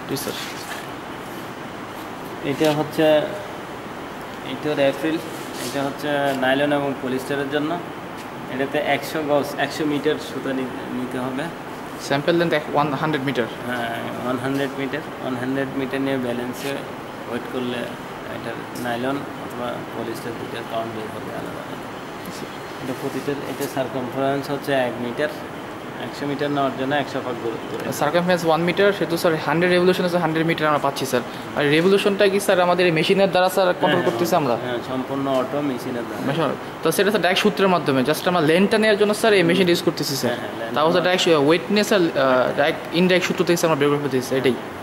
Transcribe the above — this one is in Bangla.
জি স্যার। এটা হচ্ছে এটা রেফিল, এটা হচ্ছে নাইলন এবং পলিস্টারের জন্য। এটাতে 100 গজ 100 মিটার সুতা নিতে হবে। Sample length 100 metre. হ্যাঁ 100 মিটার, 100 মিটার নিয়ে ব্যালেন্সে ওয়েট করলে এটার নাইলন অথবা পলিস্টার দুটার কাউন্ট বের হবে আলাদা আলাদা। এটা প্রতিটার এটা সার্কামফারেন্স হচ্ছে 1 মিটার, 100 মিটার নেওয়ার জন্য 100 ভাগ করে সার্কামফারেন্স 1 মিটার, সেহেতু স্যার 100 রেভলিউশন আছে, 100 মিটার আমরা পাচ্ছি স্যার। আর রেভলিউশনটা কি স্যার আমাদের এই মেশিনের দ্বারা স্যার কন্ট্রোল করতেছি আমরা? হ্যাঁ সম্পূর্ণ অটো মেশিনের দ্বারা। মেশিন তো সেটা স্যার ডাইরেক্ট সূত্রের মাধ্যমে জাস্ট আমরা লেনটা নেওয়ার জন্য স্যার এই মেশিন ইউজ করতেছি স্যার। তাও স্যার ডাইরেক্ট ওয়েট নিয়ে স্যার ডাইরেক্ট ইনডাইরেক্ট সূত্র থেকে আমরা বের করে ফেলতেছি, এটাই।